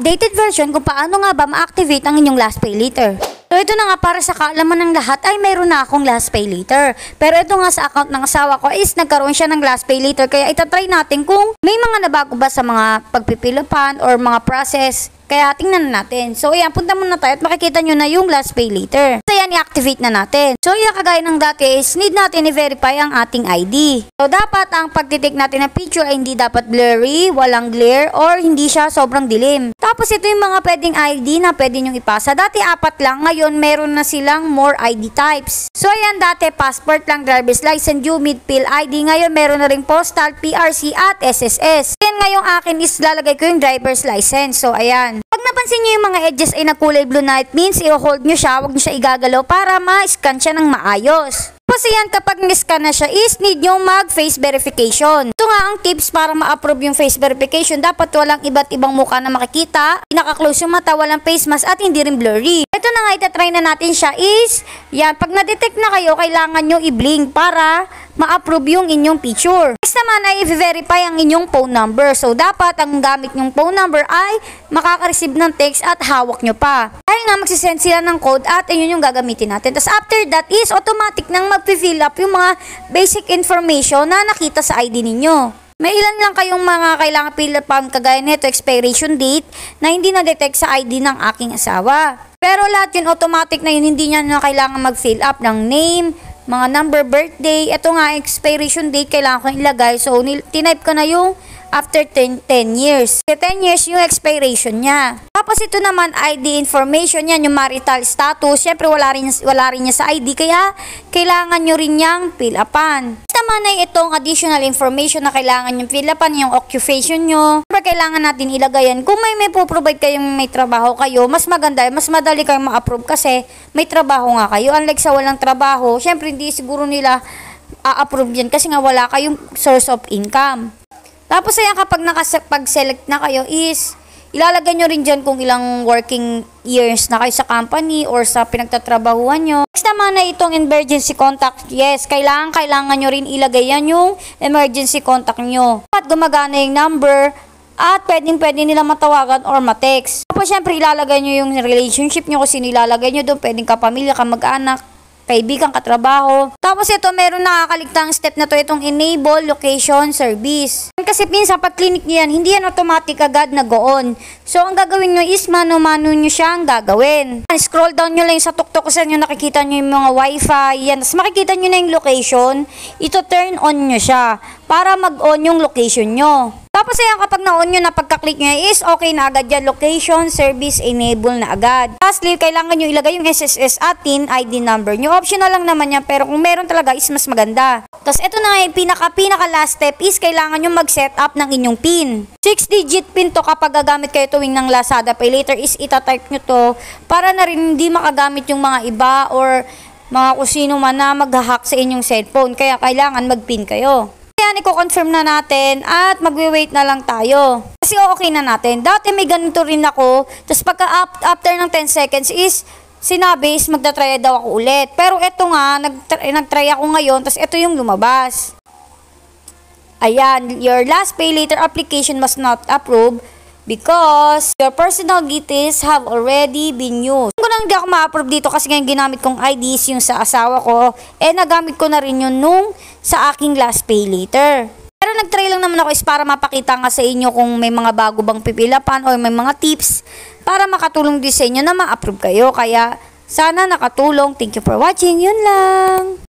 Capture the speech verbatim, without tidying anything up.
updated version kung paano nga ba ma-activate ang inyong last pay later. So ito na nga, para sa kaalaman ng lahat ay mayroon na akong last pay later. Pero ito nga sa account ng asawa ko is nagkaroon siya ng last pay later, kaya itatry natin kung may mga nabago ba sa mga pagpipilapan or mga process. Kaya tingnan na natin. So ayan, punta muna tayo at makikita nyo na yung last pay later. So ayan, i-activate na natin. So ayan, kagaya ng dati is need natin i-verify ang ating I D. So dapat ang pagtitik natin ng picture ay hindi dapat blurry, walang glare, or hindi siya sobrang dilim. Tapos ito yung mga pwedeng I D na pwede nyong ipasa. Dati apat lang, ngayon meron na silang more I D types. So ayan, dati passport lang, driver's license, U M I D, P H L I D. Ngayon meron na ring postal, P R C at S S S. Ayan, ngayong akin is lalagay ko yung driver's license. So ayan. Pag napansin nyo yung mga edges ay nagkulay blue na, it means i-hold nyo siya, huwag nyo siya igagalaw para ma-scan siya ng maayos. Tapos yan, kapag ni-scan na siya is need nyo mag-face verification. Ito nga ang tips para ma-approve yung face verification. Dapat walang iba't ibang mukha na makikita, pinaka-close yung mata, walang face mask at hindi rin blurry. Ito na nga, itatry na natin siya is, yan, pag na-detect na kayo, kailangan nyo i-blink para ma-approve yung inyong picture. Next naman ay i-verify ang inyong phone number. So dapat ang gamit nyong phone number ay makaka-receive ng text at hawak nyo pa. Dahil nga magsisend sila ng code at yun yung gagamitin natin. Tapos after that is automatic nang mag-fill up yung mga basic information na nakita sa I D ninyo. May ilan lang kayong mga kailangan fill up ang kagaya nito, expiration date, na hindi na-detect sa I D ng aking asawa. Pero lahat yun automatic na yun, hindi niya na kailangan mag-fill up ng name, mga number, birthday. Ito nga, expiration date, kailangan ko ilagay. So, tinype ko na yung after ten years. Kasi ten years yung expiration niya. Tapos ito naman, I D information yan, yung marital status. Siyempre, wala rin, wala rin niya sa I D, kaya kailangan nyo rin niyang fill upan. Naman ay itong additional information na kailangan nyo fill upan, yung occupation nyo. Siyempre, kailangan natin ilagay yan. Kung may may po-provide kayong may trabaho kayo, mas maganda, mas madali kayong ma-approve kasi may trabaho nga kayo. Unlike sa walang trabaho, siyempre, hindi siguro nila a-approve yan kasi nga wala kayong source of income. Tapos ayan, kapag nakapag-select na kayo is, ilalagay nyo rin dyan kung ilang working years na kayo sa company or sa pinagtatrabahuan nyo. Next naman na itong emergency contact. Yes, kailangan, kailangan nyo rin ilagay yan yung emergency contact nyo. At gumagana yung number at pwedeng pwede nila matawagan or ma-text. Tapos syempre ilalagay nyo yung relationship nyo kung sino ilalagay nyo doon. Pwedeng kapamilya, kamag-anak, kaibigan, katrabaho. Tapos ito, meron nakakaligtang step na to, itong enable location service. Kasi minsan pag clinic nyo yan, hindi yan automatic agad nag-on. So ang gagawin nyo is mano-mano nyo siyang gagawin. Scroll down nyo lang sa tuktok kung saan nyo nakikita nyo yung mga wifi. Yan. Tapos makikita nyo na yung location. Ito turn on nyo siya para mag-on yung location nyo. Tapos ayan, kapag na-on nyo na pagka-click nyo is okay na agad yan. Location service enable na agad. Lastly, kailangan nyo ilagay yung S S S at T I N I D number nyo. Optional lang naman yan, pero kung meron talaga is mas maganda. Tapos ito na yung pinaka-pinaka last step is kailangan nyo mag-set up ng inyong PIN. six digit PIN to kapag gagamit kayo tuwing ng Lazada Pay Later is itatype nyo to para na rin hindi makagamit yung mga iba or mga kusino man na mag-hack sa inyong cellphone. Kaya kailangan mag-PIN kayo. Ayan, i-confirm na natin at magwe-wait na lang tayo. Kasi okay na natin. Dati may ganito rin ako. Tapos pagka after ng ten seconds is sinabi is magta-try daw ako ulit. Pero eto nga, nag-try ako ngayon. Tapos eto yung lumabas. Ayan, your last pay later application must not approve because your personal details have already been used. Kung lang hindi ako ma-approve dito kasi ngayon ginamit kong I Ds yung sa asawa ko, eh nagamit ko na rin yun nung sa aking last pay later. Pero nag-try lang naman ako is para mapakita nga sa inyo kung may mga bago bang pipilapan o may mga tips para makatulong din sa inyo na ma-approve kayo. Kaya sana nakatulong. Thank you for watching. Yun lang.